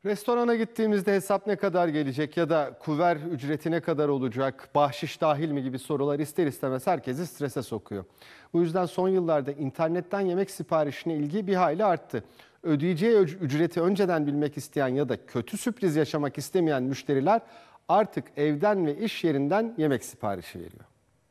Restorana gittiğimizde hesap ne kadar gelecek ya da kuver ücreti ne kadar olacak, bahşiş dahil mi gibi sorular ister istemez herkesi strese sokuyor. Bu yüzden son yıllarda internetten yemek siparişine ilgi bir hayli arttı. Ödeyeceği ücreti önceden bilmek isteyen ya da kötü sürpriz yaşamak istemeyen müşteriler artık evden ve iş yerinden yemek siparişi veriyor.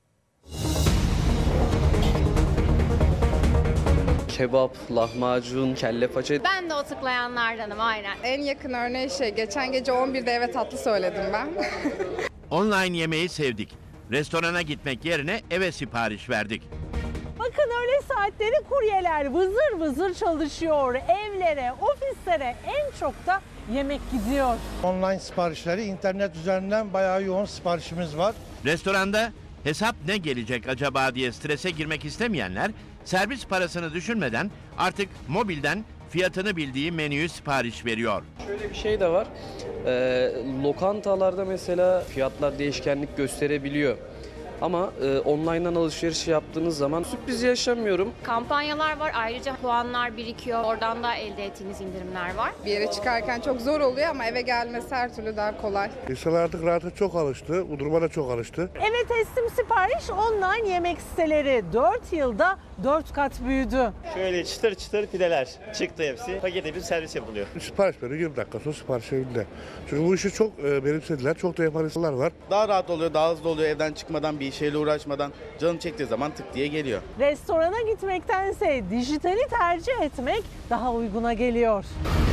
Kebap, lahmacun, kelle paça. Ben de o tıklayanlardanım aynen. En yakın örneği geçen gece 11'de eve tatlı söyledim ben. Online yemeği sevdik. Restorana gitmek yerine eve sipariş verdik. Bakın öğle saatleri kuryeler vızır vızır çalışıyor. Evlere, ofislere en çok da yemek gidiyor. Online siparişleri internet üzerinden bayağı yoğun siparişimiz var. Restoranda hesap ne gelecek acaba diye strese girmek istemeyenler servis parasını düşünmeden artık mobilden fiyatını bildiği menüyü sipariş veriyor. Şöyle bir şey de var. Lokantalarda mesela fiyatlar değişkenlik gösterebiliyor. Ama online'dan alışveriş yaptığınız zaman sürpriz yaşamıyorum. Kampanyalar var, ayrıca puanlar birikiyor. Oradan da elde ettiğiniz indirimler var. Bir yere çıkarken çok zor oluyor ama eve gelmesi her türlü daha kolay. İnsanlar artık rahata çok alıştı, bu duruma da çok alıştı. Eve teslim sipariş online yemek siteleri 4 yılda 4 kat büyüdü. Şöyle çıtır çıtır pideler çıktı hepsi. Paket edip servis yapılıyor. Sipariş veriyor, 20 dakika sonra sipariş evinde. Çünkü bu işi çok benimsediler, çok da yapan insanlar var. Daha rahat oluyor, daha hızlı oluyor evden çıkmadan bir şeyle uğraşmadan. Canım çektiği zaman tık diye geliyor. Restorana gitmektense dijitali tercih etmek daha uyguna geliyor.